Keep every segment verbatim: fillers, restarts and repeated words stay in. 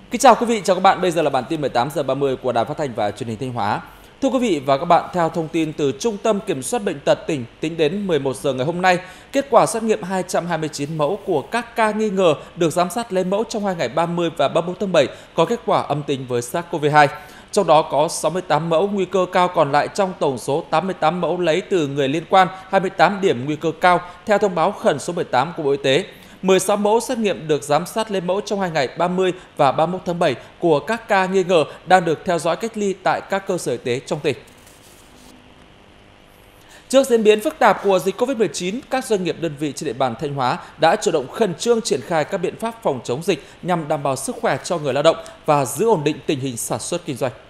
Kính chào quý vị, chào các bạn. Bây giờ là bản tin mười tám giờ ba mươi của Đài Phát thanh và Truyền hình Thanh Hóa. Thưa quý vị và các bạn, theo thông tin từ Trung tâm Kiểm soát Bệnh tật tỉnh, tính đến mười một giờ ngày hôm nay, kết quả xét nghiệm hai trăm hai mươi chín mẫu của các ca nghi ngờ được giám sát lấy mẫu trong hai ngày ba mươi và ba mươi mốt tháng bảy có kết quả âm tính với SARS-xê o vê hai. Trong đó có sáu mươi tám mẫu nguy cơ cao còn lại trong tổng số tám mươi tám mẫu lấy từ người liên quan, hai mươi tám điểm nguy cơ cao theo thông báo khẩn số mười tám của Bộ Y tế. mười sáu mẫu xét nghiệm được giám sát lấy mẫu trong hai ngày ba mươi và ba mươi mốt tháng bảy của các ca nghi ngờ đang được theo dõi cách ly tại các cơ sở y tế trong tỉnh. Trước diễn biến phức tạp của dịch Covid mười chín, các doanh nghiệp đơn vị trên địa bàn Thanh Hóa đã chủ động khẩn trương triển khai các biện pháp phòng chống dịch nhằm đảm bảo sức khỏe cho người lao động và giữ ổn định tình hình sản xuất kinh doanh.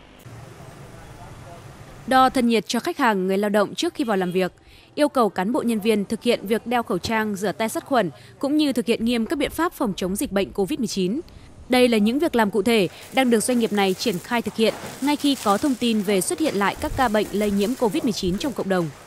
Đo thân nhiệt cho khách hàng, người lao động trước khi vào làm việc, yêu cầu cán bộ nhân viên thực hiện việc đeo khẩu trang, rửa tay sát khuẩn cũng như thực hiện nghiêm các biện pháp phòng chống dịch bệnh Covid mười chín. Đây là những việc làm cụ thể đang được doanh nghiệp này triển khai thực hiện ngay khi có thông tin về xuất hiện lại các ca bệnh lây nhiễm Covid mười chín trong cộng đồng.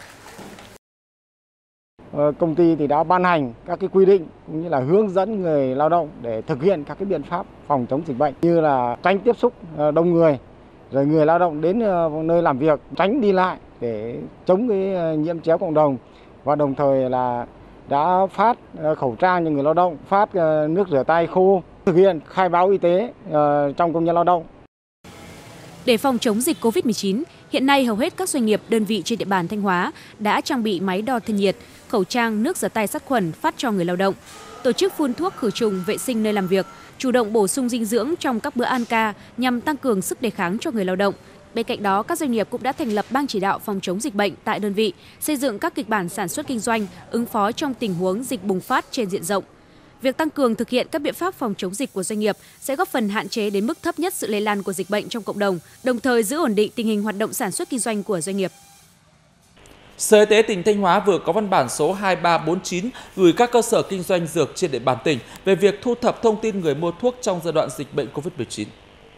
Công ty thì đã ban hành các cái quy định cũng như là hướng dẫn người lao động để thực hiện các cái biện pháp phòng chống dịch bệnh như là tránh tiếp xúc đông người, rồi người lao động đến nơi làm việc tránh đi lại để chống cái nhiễm chéo cộng đồng, và đồng thời là đã phát khẩu trang cho người lao động, phát nước rửa tay khô, thực hiện khai báo y tế trong công nhân lao động. Để phòng chống dịch Covid mười chín, hiện nay hầu hết các doanh nghiệp, đơn vị trên địa bàn Thanh Hóa đã trang bị máy đo thân nhiệt, khẩu trang, nước rửa tay sát khuẩn phát cho người lao động, tổ chức phun thuốc khử trùng vệ sinh nơi làm việc, chủ động bổ sung dinh dưỡng trong các bữa ăn ca nhằm tăng cường sức đề kháng cho người lao động. Bên cạnh đó, các doanh nghiệp cũng đã thành lập ban chỉ đạo phòng chống dịch bệnh tại đơn vị, xây dựng các kịch bản sản xuất kinh doanh, ứng phó trong tình huống dịch bùng phát trên diện rộng. Việc tăng cường thực hiện các biện pháp phòng chống dịch của doanh nghiệp sẽ góp phần hạn chế đến mức thấp nhất sự lây lan của dịch bệnh trong cộng đồng, đồng thời giữ ổn định tình hình hoạt động sản xuất kinh doanh của doanh nghiệp. Sở Y tế tỉnh Thanh Hóa vừa có văn bản số hai ba bốn chín gửi các cơ sở kinh doanh dược trên địa bàn tỉnh về việc thu thập thông tin người mua thuốc trong giai đoạn dịch bệnh Covid mười chín.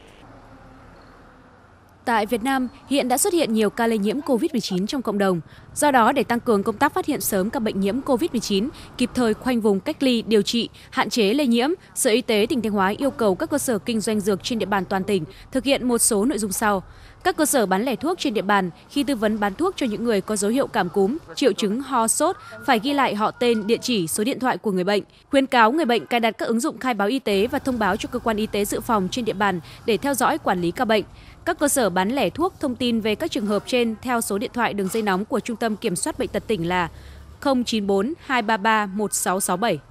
Tại Việt Nam, hiện đã xuất hiện nhiều ca lây nhiễm Covid mười chín trong cộng đồng. Do đó, để tăng cường công tác phát hiện sớm các bệnh nhiễm Covid mười chín, kịp thời khoanh vùng cách ly, điều trị, hạn chế lây nhiễm, Sở Y tế tỉnh Thanh Hóa yêu cầu các cơ sở kinh doanh dược trên địa bàn toàn tỉnh thực hiện một số nội dung sau. Các cơ sở bán lẻ thuốc trên địa bàn khi tư vấn bán thuốc cho những người có dấu hiệu cảm cúm, triệu chứng ho sốt phải ghi lại họ tên, địa chỉ, số điện thoại của người bệnh. Khuyến cáo người bệnh cài đặt các ứng dụng khai báo y tế và thông báo cho cơ quan y tế dự phòng trên địa bàn để theo dõi quản lý ca bệnh. Các cơ sở bán lẻ thuốc thông tin về các trường hợp trên theo số điện thoại đường dây nóng của Trung tâm Kiểm soát Bệnh tật tỉnh là không chín bốn hai ba ba một sáu sáu bảy.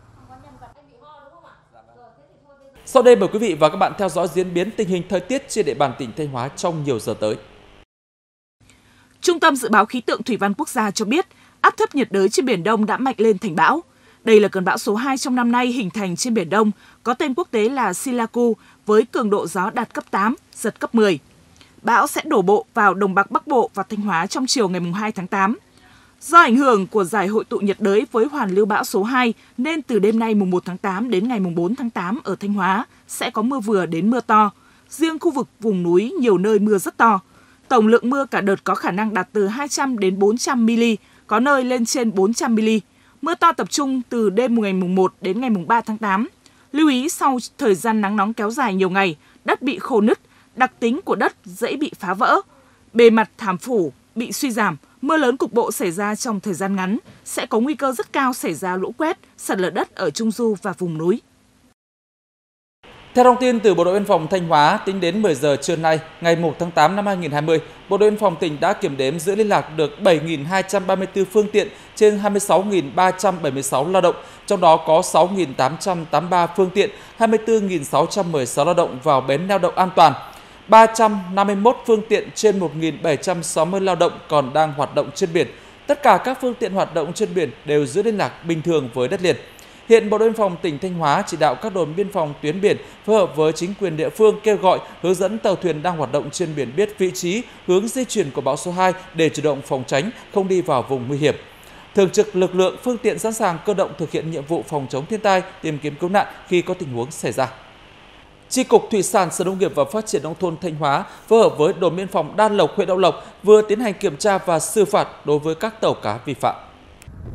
Sau đây mời quý vị và các bạn theo dõi diễn biến tình hình thời tiết trên địa bàn tỉnh Thanh Hóa trong nhiều giờ tới. Trung tâm Dự báo Khí tượng Thủy văn Quốc gia cho biết áp thấp nhiệt đới trên Biển Đông đã mạnh lên thành bão. Đây là cơn bão số hai trong năm nay hình thành trên Biển Đông, có tên quốc tế là Silaku với cường độ gió đạt cấp tám, giật cấp mười. Bão sẽ đổ bộ vào Đồng bằng Bắc Bộ và Thanh Hóa trong chiều ngày hai tháng tám. Do ảnh hưởng của giải hội tụ nhiệt đới với hoàn lưu bão số hai nên từ đêm nay mùng một tháng tám đến ngày mùng bốn tháng tám ở Thanh Hóa sẽ có mưa vừa đến mưa to. Riêng khu vực vùng núi nhiều nơi mưa rất to. Tổng lượng mưa cả đợt có khả năng đạt từ hai trăm đến bốn trăm mi-li-mét, có nơi lên trên bốn trăm mi-li-mét. Mưa to tập trung từ đêm ngày mùng một đến ngày mùng ba tháng tám. Lưu ý sau thời gian nắng nóng kéo dài nhiều ngày, đất bị khô nứt, đặc tính của đất dễ bị phá vỡ, bề mặt thảm phủ bị suy giảm, mưa lớn cục bộ xảy ra trong thời gian ngắn, sẽ có nguy cơ rất cao xảy ra lũ quét, sạt lở đất ở trung du và vùng núi. Theo thông tin từ Bộ đội Biên phòng Thanh Hóa, tính đến mười giờ trưa nay, ngày một tháng tám năm hai nghìn không trăm hai mươi, Bộ đội Biên phòng tỉnh đã kiểm đếm giữ liên lạc được bảy nghìn hai trăm ba mươi tư phương tiện trên hai mươi sáu nghìn ba trăm bảy mươi sáu lao động, trong đó có sáu nghìn tám trăm tám mươi ba phương tiện, hai mươi tư nghìn sáu trăm mười sáu lao động vào bến neo đậu an toàn. ba trăm năm mươi mốt phương tiện trên một nghìn bảy trăm sáu mươi lao động còn đang hoạt động trên biển. Tất cả các phương tiện hoạt động trên biển đều giữ liên lạc bình thường với đất liền. Hiện Bộ đội Biên phòng tỉnh Thanh Hóa chỉ đạo các đồn biên phòng tuyến biển phối hợp với chính quyền địa phương kêu gọi, hướng dẫn tàu thuyền đang hoạt động trên biển biết vị trí, hướng di chuyển của bão số hai để chủ động phòng tránh, không đi vào vùng nguy hiểm. Thường trực lực lượng phương tiện sẵn sàng cơ động thực hiện nhiệm vụ phòng chống thiên tai, tìm kiếm cứu nạn khi có tình huống xảy ra. Chi cục Thủy sản, Sở Nông nghiệp và Phát triển nông thôn Thanh Hóa phối hợp với đồn biên phòng Đan Lộc, huyện Hậu Lộc vừa tiến hành kiểm tra và xử phạt đối với các tàu cá vi phạm.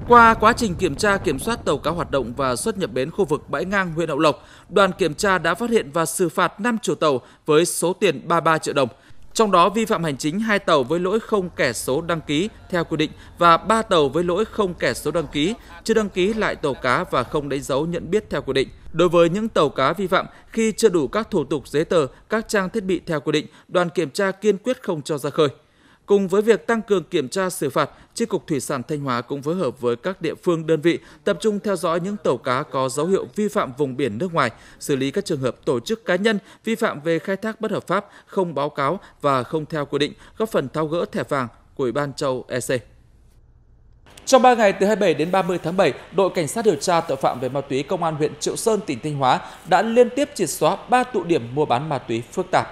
Qua quá trình kiểm tra kiểm soát tàu cá hoạt động và xuất nhập bến khu vực bãi ngang huyện Hậu Lộc, đoàn kiểm tra đã phát hiện và xử phạt năm chủ tàu với số tiền ba mươi ba triệu đồng. Trong đó vi phạm hành chính hai tàu với lỗi không kẻ số đăng ký theo quy định và ba tàu với lỗi không kẻ số đăng ký, chưa đăng ký lại tàu cá và không đánh dấu nhận biết theo quy định. Đối với những tàu cá vi phạm khi chưa đủ các thủ tục giấy tờ, các trang thiết bị theo quy định, đoàn kiểm tra kiên quyết không cho ra khơi. Cùng với việc tăng cường kiểm tra xử phạt, Chi cục Thủy sản Thanh Hóa cũng phối hợp với các địa phương đơn vị tập trung theo dõi những tàu cá có dấu hiệu vi phạm vùng biển nước ngoài, xử lý các trường hợp tổ chức cá nhân vi phạm về khai thác bất hợp pháp, không báo cáo và không theo quy định, góp phần tháo gỡ thẻ vàng của Ủy ban châu Âu E C. Trong ba ngày từ hai mươi bảy đến ba mươi tháng bảy, đội cảnh sát điều tra tội phạm về ma túy Công an huyện Triệu Sơn, tỉnh Thanh Hóa đã liên tiếp triệt xóa ba tụ điểm mua bán ma túy phức tạp.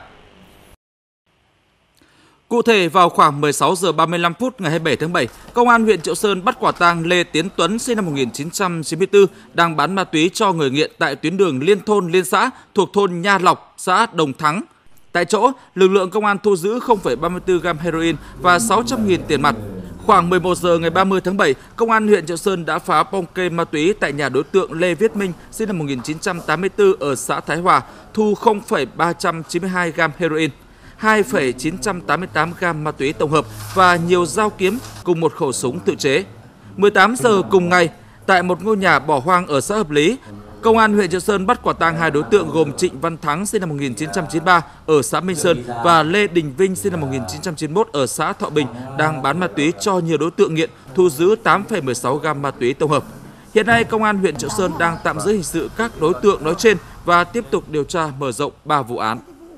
Cụ thể, vào khoảng mười sáu giờ ba mươi lăm phút ngày hai mươi bảy tháng bảy, Công an huyện Triệu Sơn bắt quả tang Lê Tiến Tuấn sinh năm một nghìn chín trăm chín mươi tư đang bán ma túy cho người nghiện tại tuyến đường liên thôn liên xã thuộc thôn Nha Lọc, xã Đồng Thắng. Tại chỗ, lực lượng công an thu giữ không phẩy ba mươi tư gam heroin và sáu trăm nghìn tiền mặt. Khoảng mười một giờ ngày ba mươi tháng bảy, Công an huyện Triệu Sơn đã phá bong kê ma túy tại nhà đối tượng Lê Viết Minh sinh năm một nghìn chín trăm tám mươi tư ở xã Thái Hòa, thu không phẩy ba trăm chín mươi hai gam heroin, hai phẩy chín trăm tám mươi tám gam ma túy tổng hợp và nhiều dao kiếm cùng một khẩu súng tự chế. mười tám giờ cùng ngày, tại một ngôi nhà bỏ hoang ở xã Hợp Lý, Công an huyện Triệu Sơn bắt quả tang hai đối tượng gồm Trịnh Văn Thắng sinh năm một nghìn chín trăm chín mươi ba ở xã Minh Sơn và Lê Đình Vinh sinh năm một nghìn chín trăm chín mươi mốt ở xã Thọ Bình đang bán ma túy cho nhiều đối tượng nghiện, thu giữ tám phẩy mười sáu gam ma túy tổng hợp. Hiện nay, Công an huyện Triệu Sơn đang tạm giữ hình sự các đối tượng nói trên và tiếp tục điều tra mở rộng ba vụ án.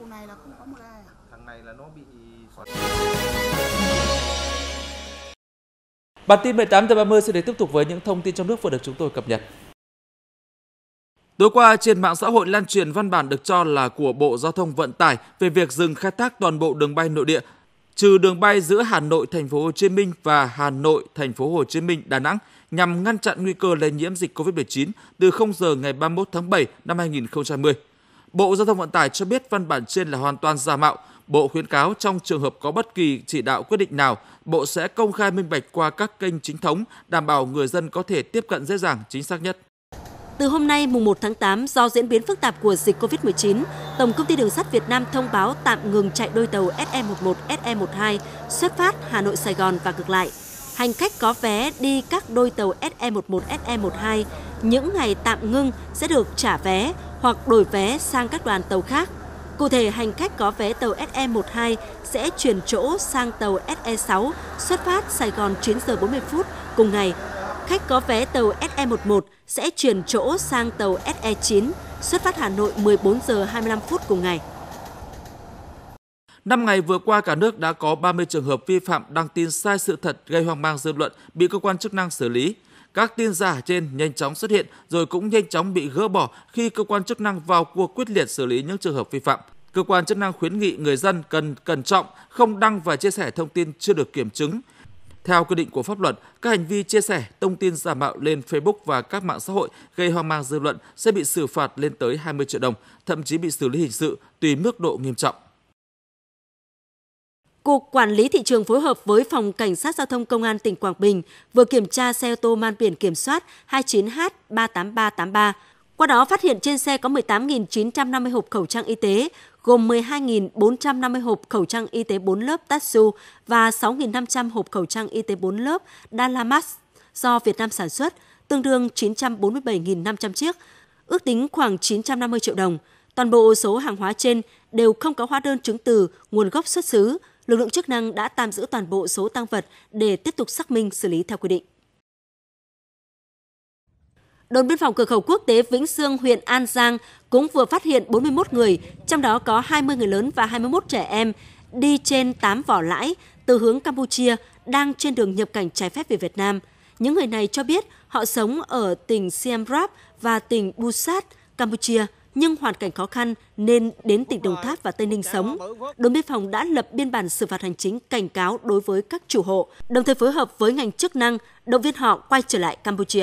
Bản tin mười tám giờ ba mươi sẽ đến tiếp tục với những thông tin trong nước vừa được chúng tôi cập nhật. Tối qua, trên mạng xã hội lan truyền văn bản được cho là của Bộ Giao thông Vận tải về việc dừng khai thác toàn bộ đường bay nội địa, trừ đường bay giữa Hà Nội Thành phố Hồ Chí Minh và Hà Nội Thành phố Hồ Chí Minh Đà Nẵng nhằm ngăn chặn nguy cơ lây nhiễm dịch Covid mười chín từ không giờ ngày ba mươi mốt tháng bảy năm hai nghìn không trăm hai mươi. Bộ Giao thông Vận tải cho biết văn bản trên là hoàn toàn giả mạo. Bộ khuyến cáo trong trường hợp có bất kỳ chỉ đạo quyết định nào, Bộ sẽ công khai minh bạch qua các kênh chính thống, đảm bảo người dân có thể tiếp cận dễ dàng, chính xác nhất. Từ hôm nay, mùng một tháng tám, do diễn biến phức tạp của dịch Covid mười chín, Tổng công ty Đường sắt Việt Nam thông báo tạm ngừng chạy đôi tàu S E mười một, S E mười hai xuất phát Hà Nội Sài Gòn và ngược lại. Hành khách có vé đi các đôi tàu S E mười một, S E mười hai những ngày tạm ngưng sẽ được trả vé hoặc đổi vé sang các đoàn tàu khác. Cụ thể, hành khách có vé tàu S E mười hai sẽ chuyển chỗ sang tàu S E sáu xuất phát Sài Gòn chín giờ bốn mươi phút cùng ngày. Khách có vé tàu S E mười một sẽ chuyển chỗ sang tàu S E chín xuất phát Hà Nội mười bốn giờ hai mươi lăm phút cùng ngày. Năm ngày vừa qua, cả nước đã có ba mươi trường hợp vi phạm đăng tin sai sự thật gây hoang mang dư luận bị cơ quan chức năng xử lý. Các tin giả trên nhanh chóng xuất hiện rồi cũng nhanh chóng bị gỡ bỏ khi cơ quan chức năng vào cuộc quyết liệt xử lý những trường hợp vi phạm. Cơ quan chức năng khuyến nghị người dân cần cẩn trọng, không đăng và chia sẻ thông tin chưa được kiểm chứng. Theo quy định của pháp luật, các hành vi chia sẻ thông tin giả mạo lên Facebook và các mạng xã hội gây hoang mang dư luận sẽ bị xử phạt lên tới hai mươi triệu đồng, thậm chí bị xử lý hình sự tùy mức độ nghiêm trọng. Cục Quản lý Thị trường phối hợp với Phòng Cảnh sát Giao thông Công an tỉnh Quảng Bình vừa kiểm tra xe ô tô mang biển kiểm soát hai chín H ba tám ba tám ba. Qua đó phát hiện trên xe có mười tám nghìn chín trăm năm mươi hộp khẩu trang y tế, gồm mười hai nghìn bốn trăm năm mươi hộp khẩu trang y tế bốn lớp Tatsu và sáu nghìn năm trăm hộp khẩu trang y tế bốn lớp Dalamax do Việt Nam sản xuất, tương đương chín trăm bốn mươi bảy nghìn năm trăm chiếc, ước tính khoảng chín trăm năm mươi triệu đồng. Toàn bộ số hàng hóa trên đều không có hóa đơn chứng từ, nguồn gốc xuất xứ. Lực lượng chức năng đã tạm giữ toàn bộ số tang vật để tiếp tục xác minh xử lý theo quy định. Đồn biên phòng cửa khẩu quốc tế Vĩnh Sương, huyện An Giang cũng vừa phát hiện bốn mươi mốt người, trong đó có hai mươi người lớn và hai mươi mốt trẻ em, đi trên tám vỏ lãi từ hướng Campuchia đang trên đường nhập cảnh trái phép về Việt Nam. Những người này cho biết họ sống ở tỉnh Siem Reap và tỉnh Busat, Campuchia, nhưng hoàn cảnh khó khăn nên đến tỉnh Đồng Tháp và Tây Ninh sống. Đồn biên phòng đã lập biên bản xử phạt hành chính cảnh cáo đối với các chủ hộ, đồng thời phối hợp với ngành chức năng động viên họ quay trở lại Campuchia.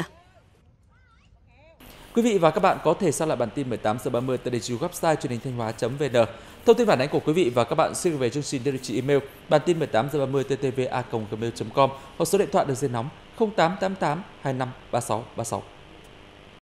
Quý vị và các bạn có thể xem lại bản tin mười tám giờ ba mươi tại địa chỉ website truyền hình thanh hóa chấm vn. Thông tin phản ánh của quý vị và các bạn xin gửi về chương trình địa chỉ email bản tin mười tám giờ ba mươi t t v a còng gmail chấm com hoặc số điện thoại đường dây nóng không tám tám tám hai năm ba sáu ba sáu.